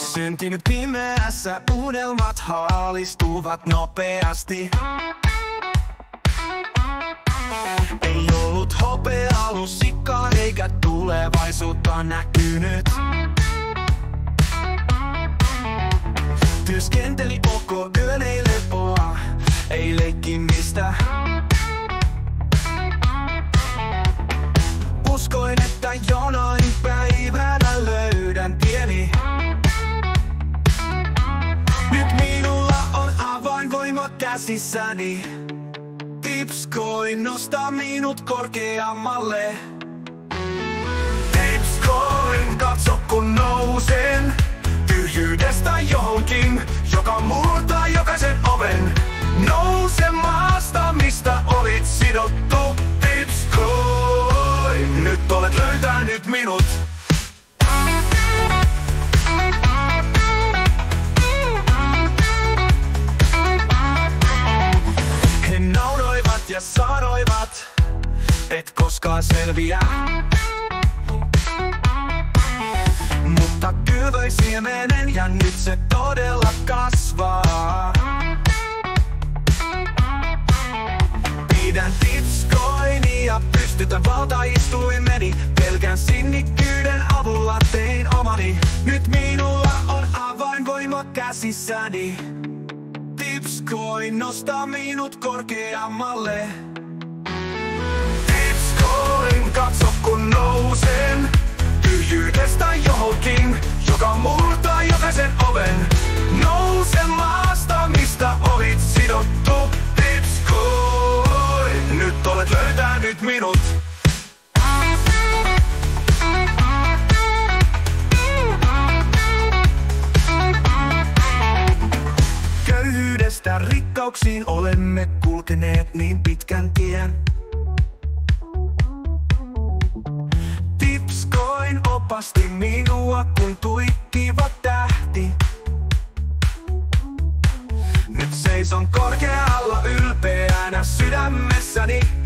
Syntynyt pimeässä, unelmat haalistuvat nopeasti. Ei ollut hopealusikkaa eikä tulevaisuutta näkynyt. Työskenteli koko yön, ei lepoa, ei leikkimistä. Uskoin, että jonain päivänä löydän tieni. Nyt minulla on avainvoima käsissäni. Tipscoin nostaa minut korkeammalle. Tipscoin, katso kun nousen tyhjyydestä johonkin, joka murtaa jokaisen oven. Nouse maasta, mistä olit sidottu. Tipscoin, nyt olet löytänyt minut. He nauroivat ja sanoivat, et koskaan selviä. Mutta kylvöi siemenen ja nyt se todella kasvaa. Pidän tipscoinia, pystytän valtaistuimeni. Pelkän sinnikkyyden avulla tein omani. Nyt minulla on avainvoima käsissäni. Tipscoin nostaa minut korkeammalle. Tipscoin, katso kun nousen tyhjyydestä johonkin, joka murtaa jokaisen oven. Nouse maasta, mistä olit sidottu. Tipscoin, nyt olet löytänyt minut. Köyhyydestä rikkauksiin olemme kulkeneet niin pitkän tien. Tipscoin opasti minua kun tuikkiva tähti. Nyt seison korkealla ylpeänä sydämessäni.